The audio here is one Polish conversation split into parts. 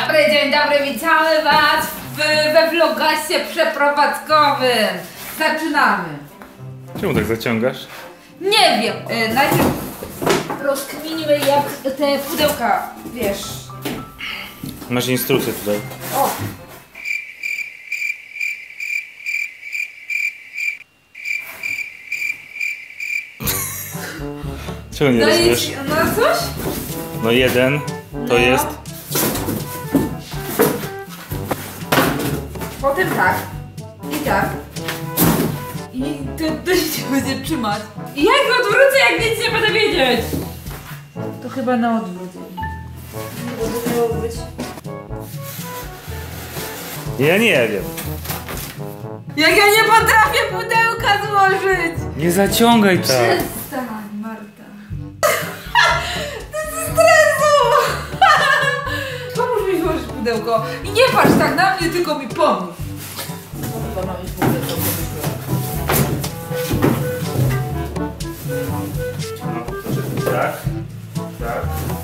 dzień dobry, witamy was we vlogasie przeprowadzkowym. Zaczynamy. Czemu tak zaciągasz? Nie wiem, najpierw rozkminimy jak te pudełka, wiesz. Masz instrukcję tutaj. O! Czego nie rozumiesz? No coś? No jeden to jest... Potem tak. I tak. I to się będzie trzymać. I jak odwrócę, jak nic nie będę wiedzieć? To chyba na odwrót. To miało być. Ja nie wiem. Jak ja nie potrafię pudełka złożyć! Nie zaciągaj tak. Przestań, Marta. To jest stresu! Pomóż mi złożyć pudełko. I nie patrz tak na mnie, tylko mi pomóż. No chyba mam już pudełko. Tak. Tak.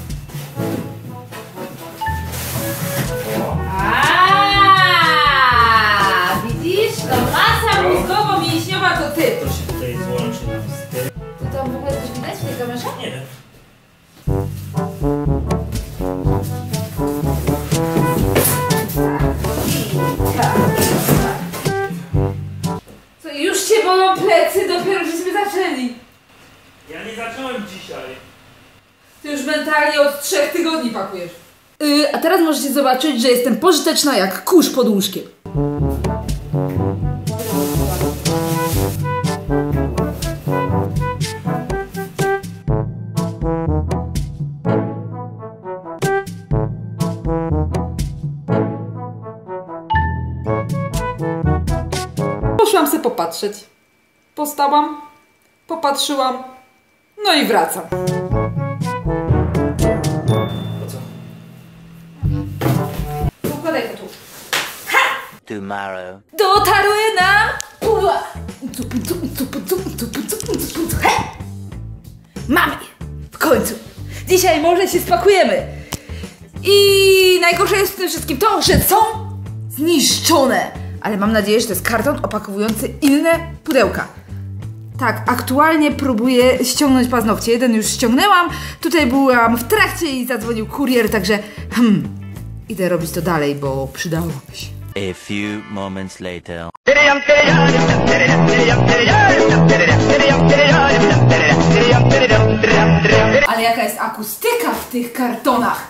Widzisz? To masa mózgowo-mięśniowa to ty. To się tutaj złączy nam z tym. To tam w ogóle coś widać w tej kamerze? Nie wiem. Tak. Co, już cię bolą plecy, dopiero żeśmy zaczęli. Ja nie zacząłem dzisiaj. Ty już mentalnie od 3 tygodni pakujesz. A teraz możecie zobaczyć, że jestem pożyteczna jak kurz pod łóżkiem. Poszłam sobie popatrzeć. Postałam, popatrzyłam, no i wracam. Po co? Układaj to tu. Tomorrow. Dotarły nam! Mamy je! W końcu! Dzisiaj może się spakujemy! I najgorsze jest w tym wszystkim to, że są zniszczone! Ale mam nadzieję, że to jest karton opakowujący inne pudełka. Tak, aktualnie próbuję ściągnąć paznokcie. Jeden już ściągnęłam, tutaj byłam w trakcie i zadzwonił kurier, także idę robić to dalej, bo przydałoby się. A few moments later. Ale jaka jest akustyka w tych kartonach?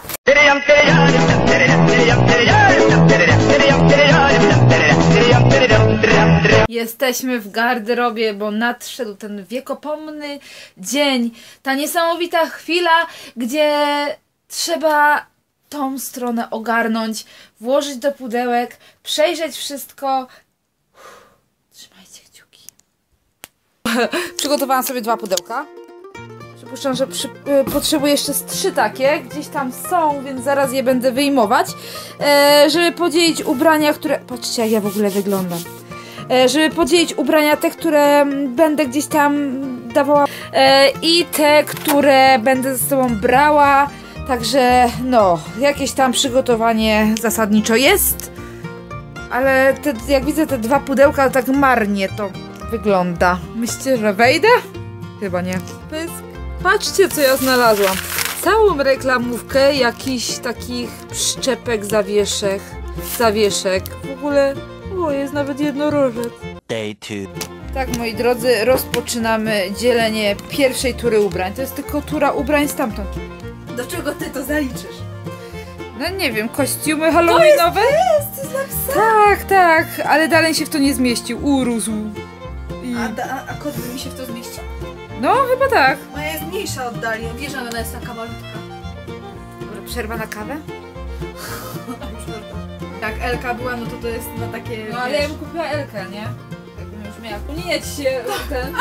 Jesteśmy w garderobie, bo nadszedł ten wiekopomny dzień. Ta niesamowita chwila, gdzie trzeba tą stronę ogarnąć, włożyć do pudełek, przejrzeć wszystko. Trzymajcie kciuki. Przygotowałam sobie 2 pudełka. Przypuszczam, że potrzebuję jeszcze z 3 takie. Gdzieś tam są, więc zaraz je będę wyjmować. Żeby podzielić ubrania, które... Patrzcie, jak ja w ogóle wyglądam. Żeby podzielić ubrania, te, które będę gdzieś tam dawała i te, które będę ze sobą brała. Także no, jakieś tam przygotowanie zasadniczo jest. Ale jak widzę te 2 pudełka, tak marnie to wygląda. Myślicie, że wejdę? Chyba nie. Pysk. Patrzcie, co ja znalazłam. Całą reklamówkę jakichś takich przyczepek, zawieszek. W ogóle, o, jest nawet jednorożec. Day 2. Tak, moi drodzy, rozpoczynamy dzielenie pierwszej tury ubrań. To jest tylko tura ubrań stamtąd. Do czego ty to zaliczysz? No nie wiem, kostiumy halloweenowe? To jest napisane. Tak, tak, ale dalej się w to nie zmieścił. Urósł. A kot by mi się w to zmieścił? No, chyba tak. Moja jest mniejsza od Dali. Wiesz, że ona jest taka malutka. Dobra, przerwa na kawę? Jak Elka była, no to jest na takie... No ale ja bym kupiła Elkę, nie? Jakbym już miała kunieć się ten...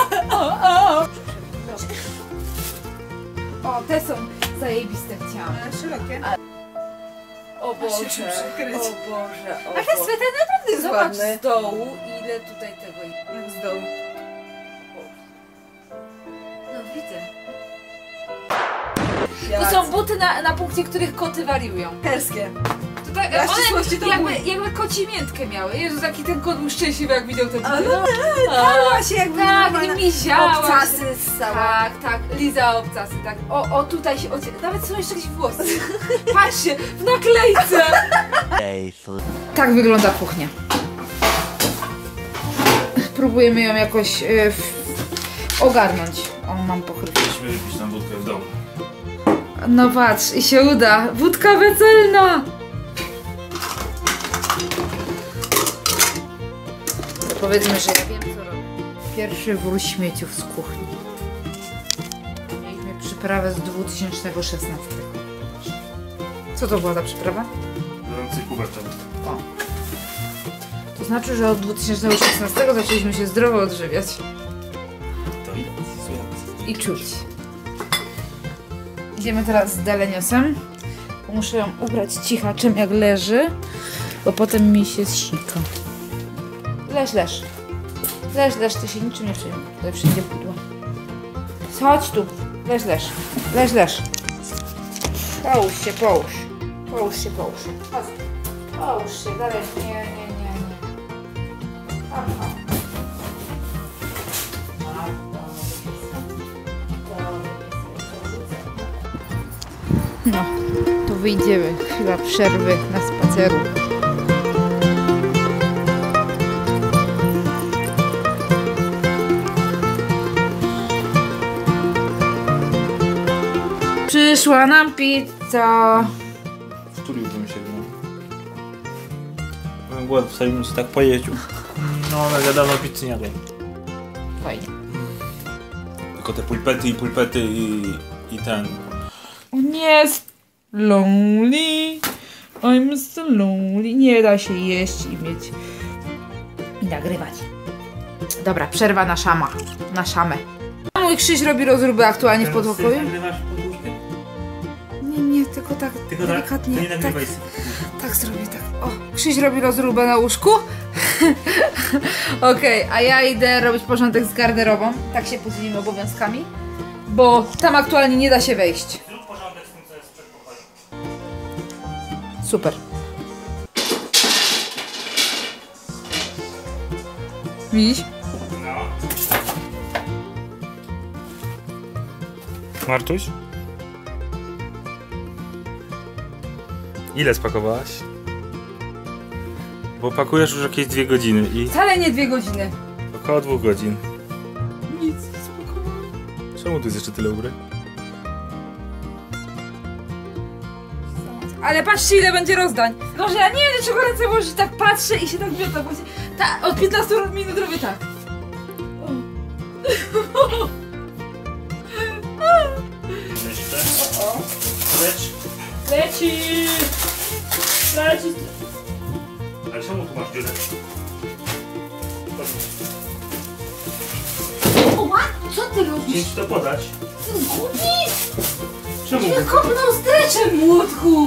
O, te są zajebiste, chciałam. Szerokie. O Boże, się przykryć. o Boże, o A ten Boże. sweter naprawdę jest Zobacz ładny. z dołu, ile tutaj tego jest. Jak z dołu. No widzę. To są buty na punkcie, których koty wariują. Herskie. To tak, Dla ścisłości to jakby koci miętkę miały. Jezu, taki ten kot był szczęśliwy, jak widział te buty. Tarła się jakby Tak, normalna- i miziała. obcasy ssała. Tak, tak, liza obcasy, tak. O, tutaj się nawet są jeszcze jakieś włosy. Patrzcie, w naklejce. Day 3. Tak wygląda kuchnia. Próbujemy ją jakoś ogarnąć. O, mam pochrypkę. Musimy wypić tam wódkę w domu. No patrz, i się uda. Wódka weselna! To powiedzmy, że ja wiem, co robię. Pierwszy wór śmieciów z kuchni. Mieliśmy przyprawę z 2016. Co to była za przyprawa? Gorący kubek tam. O. To znaczy, że od 2016 zaczęliśmy się zdrowo odżywiać. To widać, słychać. I czuć. Idziemy teraz z Deleniosem. Muszę ją ubrać cichaczem jak leży, bo potem mi się zsika. Leż, leż. Leż, leż, ty się niczym nie przejmuj. Tutaj wszędzie pudło. Chodź tu. Leż, leż. Leż, leż. Połóż się, połóż. Połóż się, połóż. Chodź. Połóż się, dalej. Nie. Hop, hop. No, to wyjdziemy. Chwila przerwy na spaceru. Przyszła nam pizza. W studiu bym się byłem głodny, w bym sobie tak pojeździł. No, ale ja dawno pizzy nie jadłem. Fajnie. Tylko te pulpety i ten. O nie, lonely. I'm so lonely. Nie da się jeść i mieć i nagrywać. Dobra, przerwa na szama. Na szamę. A mój Krzyś robi rozróbę aktualnie w podpokoju. Nagrywasz podłóżkę? Nie, tylko tak Tylko tak? delikatnie. To nie nagrywaj sobie. Tak zrobię, tak. O, Krzyś robi rozróbę na łóżku. Okej, a ja idę robić porządek z garderobą. Tak się podzielimy obowiązkami. Bo tam aktualnie nie da się wejść. Zrób porządek z tym, co jest w przedpokoju. Super. Widzisz? No. Martuś? Ile spakowałaś? Bo pakujesz już jakieś 2 godziny i Wcale nie 2 godziny. około 2 godzin. Nic, spokojnie. Czemu tu jest jeszcze tyle ubrań? Ale patrzcie, ile będzie rozdań. No, że ja nie wiem, czego ręce włożyć, tak patrzę i się tak biota, bo się, od 15 minut robię tak. Jeszcze? Lecz. Leci! Leci! Ale czemu tu masz dziurę? O, co ty robisz? Chciałem ci to podać. Głupi! Czemu? Nie kopnął streczem, młotku!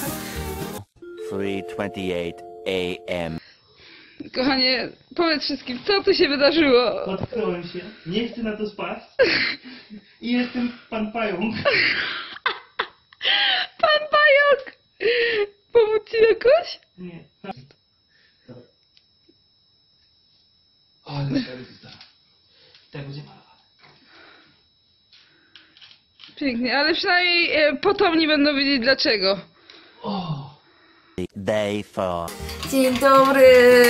3:28 a.m. Kochanie, powiedz wszystkim, co tu się wydarzyło? Potknąłem się, nie chcę na to spaść i jestem pan pająk. Pan Pająk! Pomóc ci jakoś? Nie. Ale to tak będzie malowane. Pięknie, ale przynajmniej potomni będą wiedzieć dlaczego. Day 4. Dzień dobry!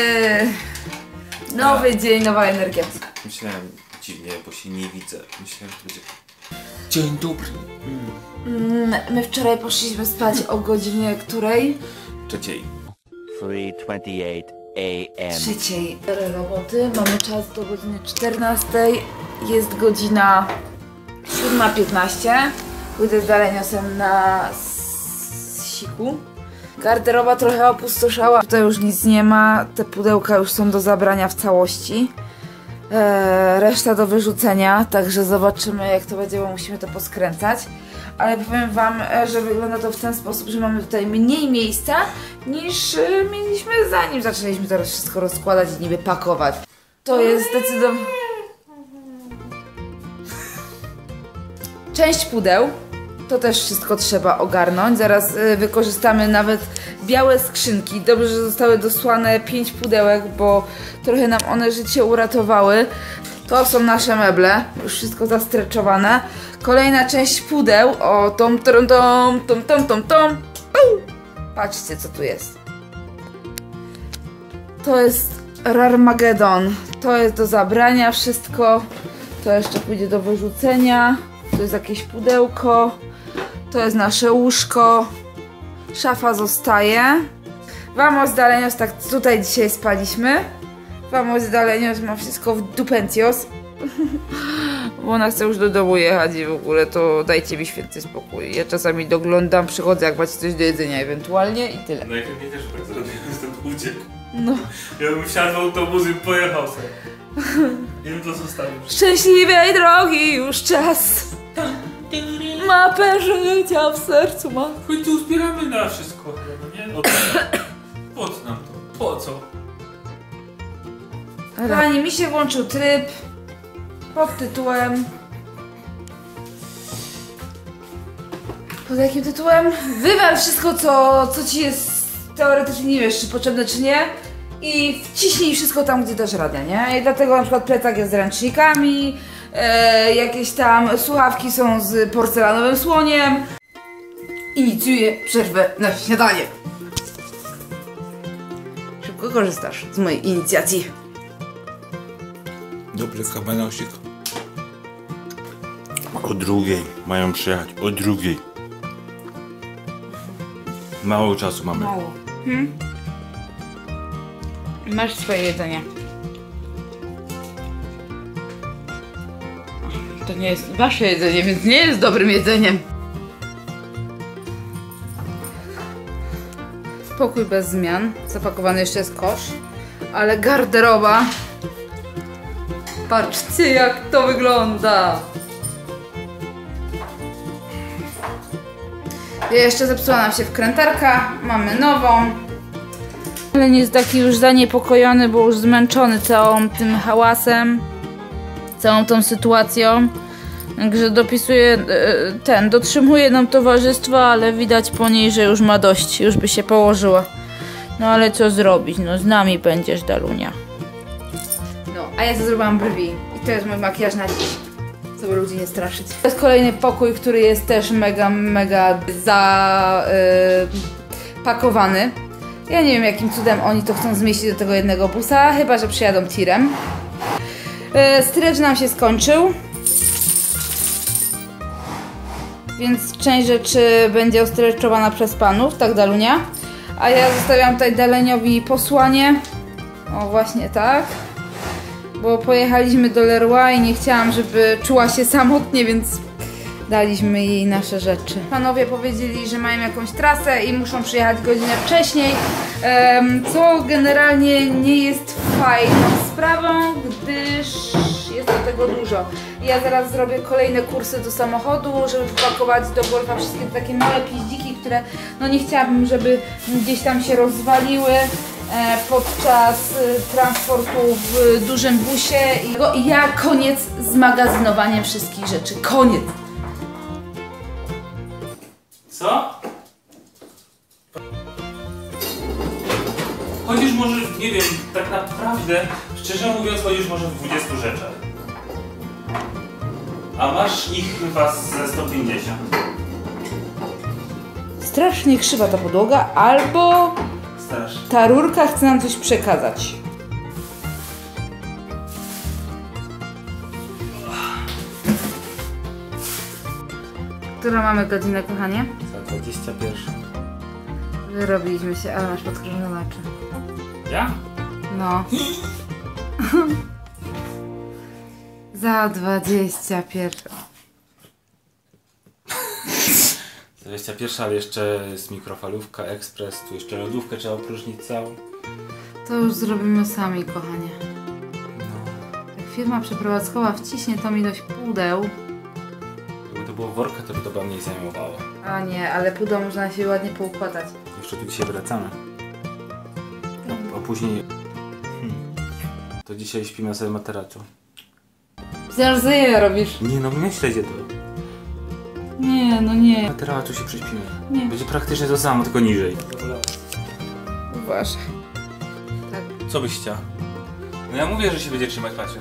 Nowy dzień, nowa energia. Myślałem dziwnie, bo się nie widzę. Myślałem, że to będzie... Dzień dobry. My wczoraj poszliśmy spać o godzinie której? Trzeciej. 3:28 a.m. Trzeciej. 4 roboty, mamy czas do godziny 14. Jest godzina 7:15. Pójdę z Daleniosem na siku. Garderoba trochę opustoszała. Tutaj już nic nie ma. Te pudełka już są do zabrania w całości. Reszta do wyrzucenia, także zobaczymy jak to będzie, bo musimy to poskręcać. Ale powiem wam, że wygląda to w ten sposób, że mamy tutaj mniej miejsca niż mieliśmy zanim zaczęliśmy teraz wszystko rozkładać i niby pakować. To jest zdecydowanie... Część pudeł To też wszystko trzeba ogarnąć. Zaraz wykorzystamy nawet białe skrzynki. Dobrze, że zostały dosłane 5 pudełek, bo trochę nam one życie uratowały. To są nasze meble, już wszystko zastreczowane. Kolejna część pudeł. O, tom. Patrzcie, co tu jest. To jest Rarmagedon. To jest do zabrania wszystko. To jeszcze pójdzie do wyrzucenia. To jest jakieś pudełko. To jest nasze łóżko. Szafa zostaje. Vamos Dalenios, tak tutaj dzisiaj spaliśmy. Vamos Dalenios ma wszystko w dupencios. Bo ona chce już do domu jechać i w ogóle to dajcie mi święty spokój. Ja czasami doglądam, przychodzę jak macie coś do jedzenia ewentualnie i tyle. No jak mnie też tak zrobię, stąd uciekł. No. Ja bym wsiadł w autobus i pojechał sobie. I bym to zostawił. Szczęśliwej drogi już czas. Mapę życia w sercu ma. Choć tu zbieramy na wszystko, no nie? No, po co nam to? Po co? Kochani, mi się włączył tryb pod tytułem... Pod jakim tytułem? Wywal wszystko, co ci jest teoretycznie, nie wiesz, czy potrzebne, czy nie. I wciśnij wszystko tam, gdzie dasz radę, nie? I dlatego na przykład plecak jest z ręcznikami, jakieś tam słuchawki są z porcelanowym słoniem. Inicjuję przerwę na śniadanie. Szybko korzystasz z mojej inicjacji. Dobry kabanosik. O 2:00 mają przyjechać, o 2:00. Mało czasu mamy. Mało. Masz swoje jedzenie. To nie jest wasze jedzenie, więc nie jest dobrym jedzeniem. Pokój bez zmian. Zapakowany jeszcze jest kosz. Ale garderoba. Patrzcie, jak to wygląda. Jeszcze zepsuła nam się wkrętarka. Mamy nową. Ale nie jest taki już zaniepokojony, bo już zmęczony całym tym hałasem. Całą tą sytuacją. Także dopisuje dotrzymuje nam towarzystwa, ale widać po niej, że już ma dość. Już by się położyła. No ale co zrobić? No z nami będziesz, Dalunia. No, a ja zrobiłam brwi. I to jest mój makijaż na dziś. Żeby ludzi nie straszyć. To jest kolejny pokój, który jest też mega zapakowany. Ja nie wiem, jakim cudem oni to chcą zmieścić do tego jednego busa, chyba że przyjadą tirem. Stretch nam się skończył. Więc część rzeczy będzie ostreczowana przez panów, tak Dalunia. A ja zostawiam tutaj Daleniowi posłanie. O, właśnie tak. Bo pojechaliśmy do Leroy i nie chciałam, żeby czuła się samotnie, więc daliśmy jej nasze rzeczy. Panowie powiedzieli, że mają jakąś trasę i muszą przyjechać godzinę wcześniej, co generalnie nie jest fajną sprawą, gdyż jest do tego dużo. Ja zaraz zrobię kolejne kursy do samochodu, żeby popakować do Golfa wszystkie takie małe piździki, które no nie chciałabym, żeby gdzieś tam się rozwaliły podczas transportu w dużym busie. I ja koniec z magazynowaniem wszystkich rzeczy. Koniec! Co? Chodzisz może, nie wiem, tak naprawdę, szczerze mówiąc, chodzisz może w 20 rzeczach. A masz ich chyba ze 150. Strasznie krzywa ta podłoga, albo Strasznie. ta rurka chce nam coś przekazać. Którą mamy godzinę, kochanie? Za 21. Wyrobiliśmy się, ale masz podkrążone oczy. Ja? No. Za 21. 21, ale jeszcze jest mikrofalówka, ekspres, tu jeszcze lodówkę trzeba opróżnić całą. To już zrobimy sami, kochanie. No. Jak firma przeprowadzkowa wciśnie to mi dość pudeł. Jakby to było worka, to by to chyba mniej zajmowało. A nie, ale pudeł można się ładnie poukładać. Jeszcze tu dzisiaj wracamy. A później... To dzisiaj śpimy sobie materacu. Myślałam, że ja robisz. Nie no, myślę, że to... Nie, no nie. Teraz tu się prześpimy. Nie. Będzie praktycznie to samo, tylko niżej. Uważaj. Co byś chciał? No ja mówię, że się będzie trzymać, patrzę.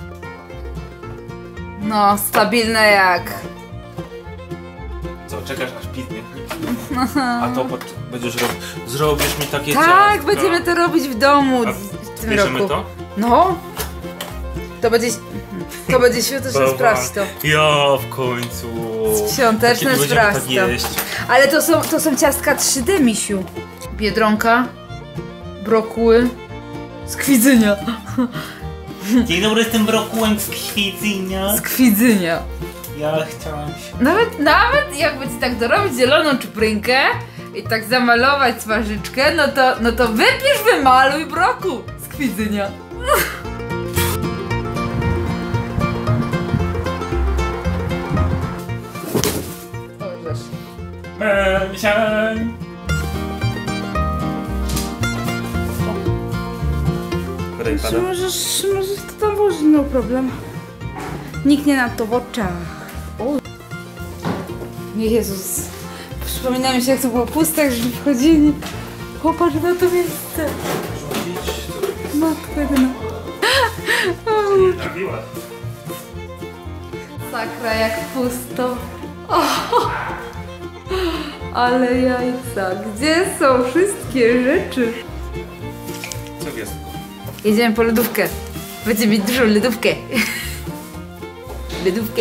No, stabilne jak. Co, czekasz aż piznie? A to będziesz zrobisz mi takie Tak, ciastka. będziemy to robić w domu w tym Bierzemy roku. to? No. To będzie świąteczne, sprawdź to. Ja w końcu. Świąteczne, Kiedy będziemy sprawdź tak to. jeść? Ale to są ciastka 3D, misiu. Biedronka, brokuły, skwidzynia. Dzień dobry, jestem brokułem z Kwidzynia. Skwidzynia. Ja chciałem się... Nawet jakby ci tak dorobić zieloną czuprynkę i tak zamalować twarzyczkę, no to wypisz, wymaluj broku skwidzynia. Mensiań. Możesz to tam włożyć, no problem. Nikt nie na to w oczach. O. Jezus. Przypomina mi się, jak to było puste, że wchodzili. Popatrz na to miejsce. Matko jedyna. Sakra, jak pusto. O. Ale jajca. Gdzie są wszystkie rzeczy? Co jest? Jedziemy po lodówkę. Będziemy mieć dużą lodówkę. Lodówkę.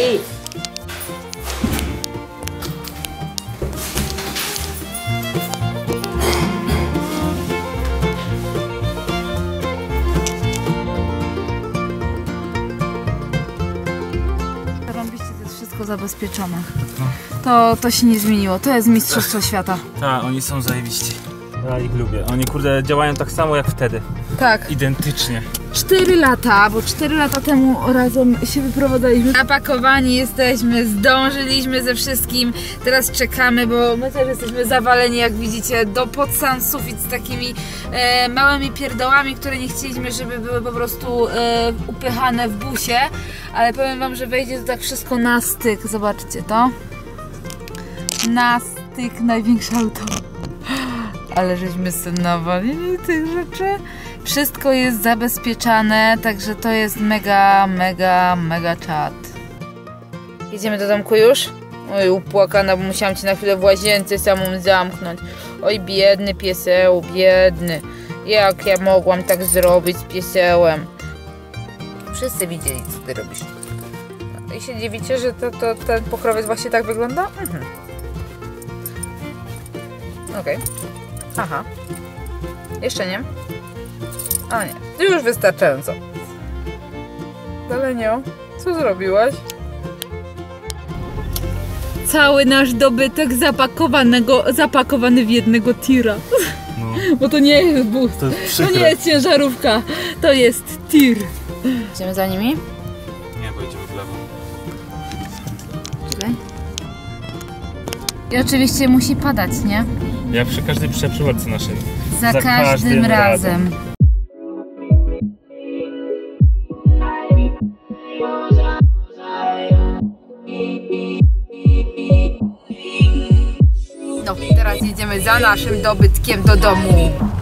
Zarąbiście, to jest wszystko zabezpieczone. To się nie zmieniło. To jest mistrzostwo świata. Tak, oni są zajebiści. Ja ich lubię. Oni kurde działają tak samo jak wtedy. Tak. Identycznie. 4 lata, bo 4 lata temu razem się wyprowadzaliśmy. Napakowani jesteśmy, zdążyliśmy ze wszystkim. Teraz czekamy, bo my też jesteśmy zawaleni, jak widzicie, pod sam sufit z takimi małymi pierdołami, które nie chcieliśmy, żeby były po prostu upychane w busie. Ale powiem wam, że wejdzie to tak wszystko na styk. Zobaczcie to. Na styk, największe auto. Ale żeśmy sobie nawalili tych rzeczy. Wszystko jest zabezpieczane, także to jest mega, mega, mega czad. Jedziemy do domku już? Oj, upłakana, bo musiałam cię na chwilę w łazience samą zamknąć. Oj, biedny pieseł, biedny. Jak ja mogłam tak zrobić z piesełem? Wszyscy widzieli, co ty robisz. I się dziwicie, że ten pokrowiec właśnie tak wygląda? Mhm. Okej. Aha. Jeszcze nie? A nie. Już wystarczająco. Dalenio, co zrobiłaś? Cały nasz dobytek zapakowany w jednego tira. No. Bo to nie jest bus. To jest przykre. To nie jest ciężarówka. To jest tir. Idziemy za nimi? Nie, bo idziemy w lewo. Czekaj. I oczywiście musi padać, nie? Jak przy każdej przeprowadzce naszej. Za każdym razem. No, teraz jedziemy za naszym dobytkiem do domu.